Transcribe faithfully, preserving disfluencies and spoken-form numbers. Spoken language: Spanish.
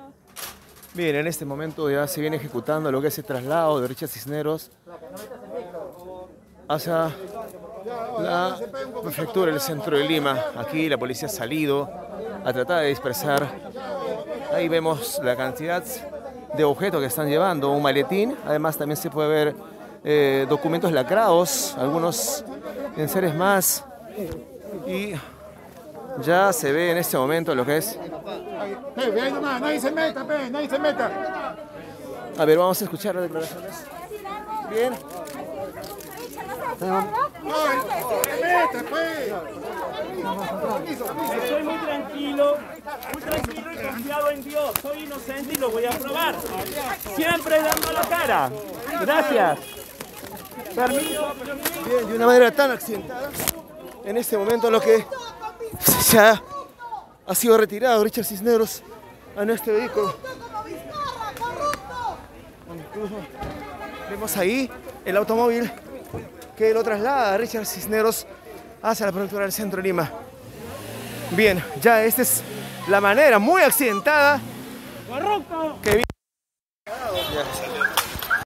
Bien, en este momento ya se viene ejecutando lo que es el traslado de Richard Cisneros hacia la prefectura del centro de Lima. Aquí la policía ha salido a tratar de dispersar. Ahí vemos la cantidad de objetos que están llevando, un maletín. Además también se puede ver eh, documentos lacrados, algunos enseres más. Y ya se ve en este momento lo que es... Nadie se meta, pe, nadie se meta. A ver, vamos a escuchar las declaraciones. Bien. Estoy muy tranquilo, muy tranquilo y confiado en Dios. Soy inocente y lo voy a probar. Siempre dando la cara. Gracias. Permiso. Bien, de una manera tan accidentada, en este momento lo que se ha, ha sido retirado Richard Cisneros a nuestro vehículo. Incluso vemos ahí el automóvil que lo traslada a Richard Cisneros hacia la prefectura del centro de Lima. Bien, ya esta es la manera muy accidentada que vi.